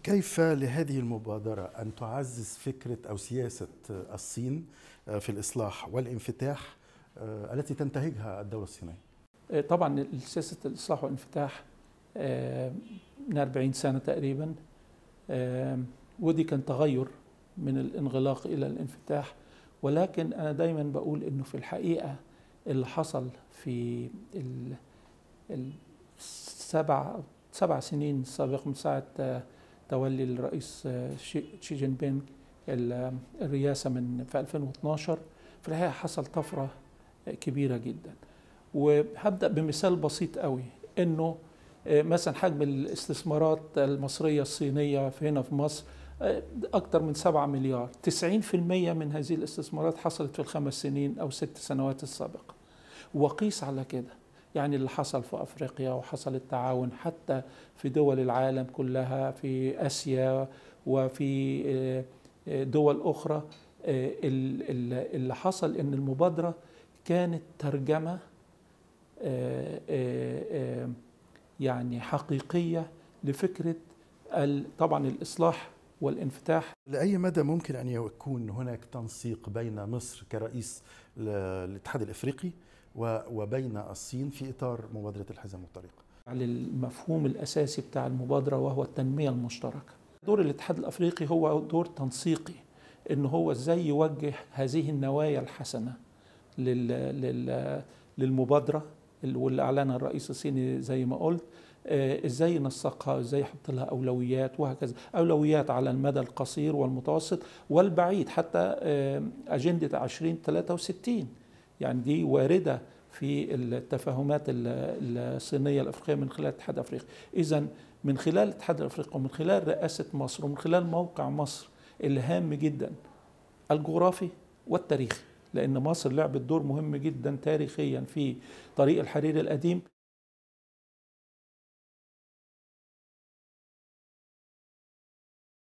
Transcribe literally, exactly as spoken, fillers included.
كيف لهذه المبادرة أن تعزز فكرة أو سياسة الصين في الإصلاح والانفتاح التي تنتهجها الدولة الصينية؟ طبعا سياسة الإصلاح والانفتاح من أربعين سنة تقريبا، ودي كان تغير من الانغلاق إلى الانفتاح. ولكن أنا دايما بقول إنه في الحقيقة اللي حصل في السبع سبع سنين السابقة من ساعة تولي الرئيس شي جين بينغ الرئاسة من في ألفين واثناشر، في الحقيقة حصل طفرة كبيرة جدا. وهبدأ بمثال بسيط قوي، إنه مثلا حجم الاستثمارات المصرية الصينية في هنا في مصر أكثر من سبعة مليار. تسعين في المية من هذه الاستثمارات حصلت في الخمس سنين أو ست سنوات السابقة. وقيس على كده يعني اللي حصل في أفريقيا، وحصل التعاون حتى في دول العالم كلها، في آسيا وفي دول أخرى. اللي حصل إن المبادرة كانت ترجمة يعني حقيقية لفكرة طبعا الإصلاح والانفتاح. لأي مدى ممكن أن يكون هناك تنسيق بين مصر كرئيس الاتحاد الإفريقي وبين الصين في إطار مبادرة الحزام والطريق؟ على المفهوم الأساسي بتاع المبادرة، وهو التنمية المشتركة. دور الاتحاد الأفريقي هو دور تنسيقي، إنه هو إزاي يوجه هذه النوايا الحسنة لل للمبادرة واللي أعلنها الرئيس الصيني زي ما قلت، إزاي ينسقها، إزاي يحط لها أولويات، وهكذا. أولويات على المدى القصير والمتوسط والبعيد، حتى أجندة عشرين ثلاثة وستين يعني دي واردة في التفاهمات الصينية الأفريقية من خلال الاتحاد الأفريقي. إذن من خلال الاتحاد الأفريقي ومن خلال رئاسة مصر ومن خلال موقع مصر اللي هام جدا الجغرافي والتاريخي، لأن مصر لعبت دور مهم جدا تاريخيا في طريق الحرير القديم.